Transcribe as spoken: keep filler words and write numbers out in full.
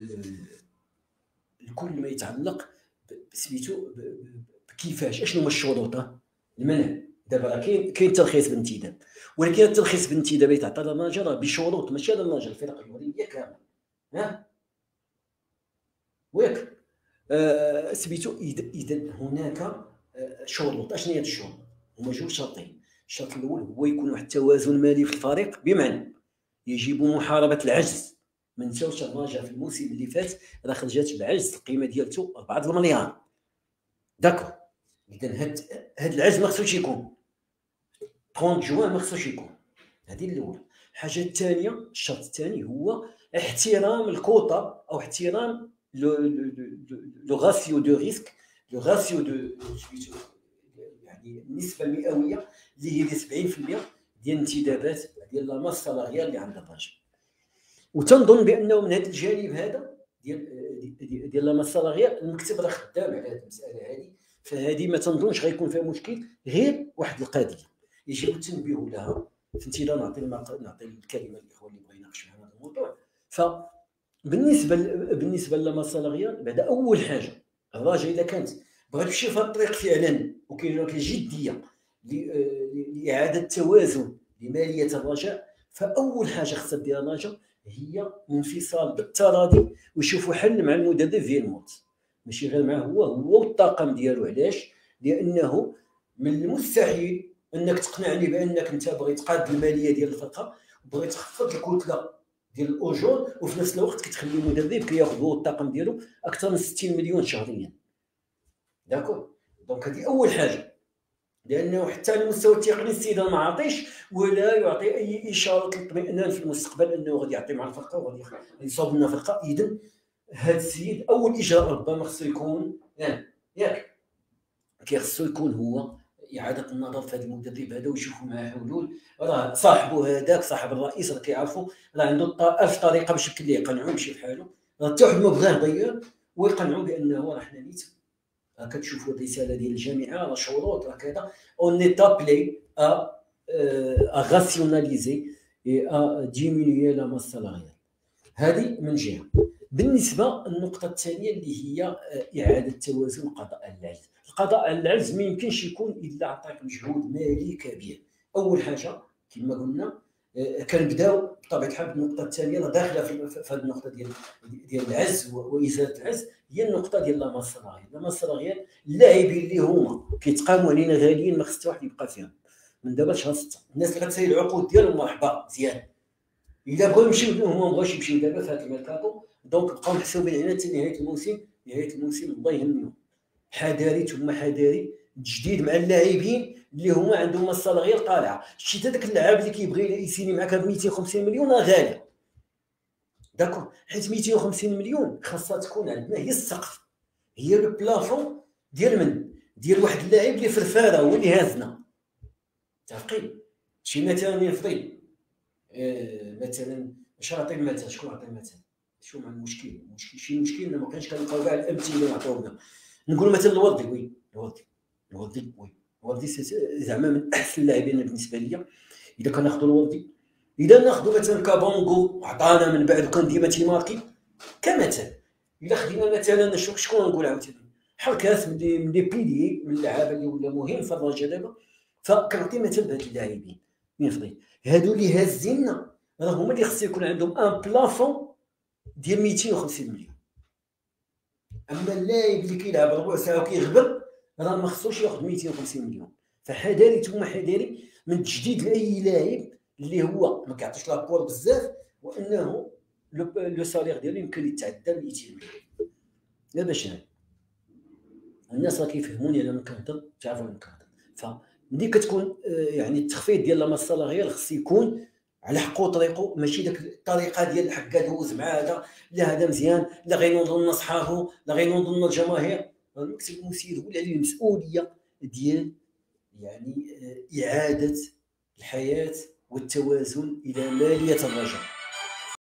لكل ما يتعلق بسميتو بكيفاش اشنو هما الشروط المنع. دابا راه كاين كاين ترخيص بالانتداب، ولكن الترخيص بالانتداب اللي تعطى للناجر راه بشروط، ماشي على الناجر، الفرق الرياضيه كامله. ها وياك آه سميتو. اذا هناك آه شروط. اشنو هي الشروط؟ هما جوج شرطين. الشرط الاول هو يكون واحد التوازن مالي في الفريق، بمعنى يجب محاربه العجز. ما نساوش الرجاء في الموسم اللي فات راه خرجت بعجز القيمه ديالته أربعة المليار. داكور. اذا هاد هاد العجز ما خصوش يكون ثلاثين جوان، ما خصوش يكون. هذه الاولى. الحاجه الثانيه، الشرط الثاني هو احترام الكوطه او احترام لو غاسيو دو ريسك، لو غاسيو دو يعني النسبه المئويه اللي هي سبعين بالمئة ديال الانتدابات ديال لا ماس سالاريال اللي عند الراجل. وتنظن بانه من هذا الجانب هذا ديال ديال لا ماس سالاريال المكتب راه خدام على هذه المساله هذه، فهذه ما تنظنش غيكون فيها مشكل. غير واحد القضيه يجب التنبيه لها في انتظار نعطي نعطي الكلمه للاخوان اللي بغا يناقشوا هذا الموضوع. فبالنسبه بالنسبه لما سالاريال، بعد اول حاجه الراجل اذا كانت بغات تمشي في هذا الطريق فعلا وكاين هناك الجديه لاعاده توازن لماليه الرجاء، فاول حاجه خصها ديرها الرجاء هي الانفصال بالتراضي ويشوفوا حل مع المدرب فيلموت، ماشي غير معاه هو هو والطاقم ديالو. علاش؟ لانه من المستحيل انك تقنعني بانك انت بغيت تقاد الماليه ديال الفرقه وبغيت تخفض الكتله ديال الاجور، وفي نفس الوقت كتخلي المدرب كياخذ هو الطاقم ديالو اكثر من ستين مليون شهريا. داكور. دونك هذه اول حاجه، لانه حتى على المستوى التقني السيد ما عطيش ولا يعطي اي اشاره للاطمئنان في المستقبل انه غادي يعطي مع الفرقه وغادي يصاوب لنا فرقه. اذا هذا السيد اول اجراء ربما خصو يكون ياك ياك كيخصو يكون هو اعاده النظر في هذا المدرب هذا ويشوفوا معاه حلول. راه صاحبه هذاك صاحب الرئيس راه كيعرفوا راه عنده ألف طريقه باش اللي يقنعوا يمشي بحاله، راه حتى واحد ما بغاه ضير ويقنعوا بانه راه حنا نيت راه كتشوفوا الرساله ديال الجامعه راه شروط راه كذا اون ايتابلي ا غاسيوناليزي اي ا ديمينيي لا ماس سالاريال. هذه من جهه. بالنسبه للنقطه الثانيه اللي هي اعاده توازن القضاء على العجز. القضاء على العجز ما يمكنش يكون الا عطاك مجهود مالي كبير. اول حاجه كما قلنا كنبداو بطبيعه الحال بالنقطه الثانيه راه داخله في هذه النقطه ديال ديال العجز وازاله العجز، هي النقطه ديال لا ماس سالاريال. لا ماس سالاريال اللاعبين اللي هما كيتقاموا علينا غاليين ما خص حتى واحد يبقى فيهم من دابا لشهر ستة. الناس اللي غتسالي العقود ديالهم مرحبا مزيان، الا بغاو يمشيو هما ما بغاوش يمشيو دابا في هذا الميركاتو، دونك بقاو محسوبين علينا حتى نهايه الموسم. نهايه الموسم الله يهنيهم، حذاري ثم حذاري تجديد مع اللاعبين اللي هما عندهم السالاريال طالعه. شتي هذاك اللاعب اللي كيبغي يسيني معاك ب مئتين وخمسين مليون راه غالي. داكور. حيت مئتين وخمسين مليون خاصها تكون عندنا هي السقف، هي لو بلافون ديال من ديال واحد اللاعب اللي في الفاره هو اللي هازنا. متفقين؟ شي مثلا نفضي آه مثلا اش نعطي المثال؟ شكون عطي المثال؟ شو مع المشكل؟ المشكل شي مشكل ما بقيناش كنلقاو كاع الامثله اللي عطاونا. نقول مثلا الوردي، وي الوردي الوردي وي الوردي زعما من احسن اللاعبين بالنسبه ليا. اذا كناخذوا الوردي، اذا ناخذوا مثلا كابونغو عطانا من بعد وكان ديما تيماركي كمثل. اذا خدينا مثلا شكون نقول عاوتاني حركات من دي من دي بيلي من اللعابه اللي ولا مهم في الرجاء دابا، فكنعطي مثل بهاد اللاعبين يفضي هادو اللي هازيننا راه هما اللي خصو يكون عندهم ان بلافون ديال مئتين وخمسين مليون. اما اللاعب اللي كيلعب ربع ساعه وكيغبر راه ما خصوش ياخذ مئتين وخمسين مليون. فحذاري ثم حذاري من تجديد لاي لاعب اللي هو ما كيعطيش لابور بزاف وانه لو سالير ديالو يمكن يتعدى مئتين مليون. لا باش هاد الناس راه كيفهموني انا من كنهضر تعرفوا من كنهضر. فملي كتكون يعني التخفيض ديال لا ماس سالاريال خص يكون على حقه طريقه، ماشي داك الطريقه ديال حكا دوز مع هذا لا هذا مزيان لا غينوض لنا صحابو لا غينوض لنا الجماهير. المكتب المسير هو اللي عليه المسؤوليه ديال يعني اعاده الحياه والتوازن الى ماليه الرجاء.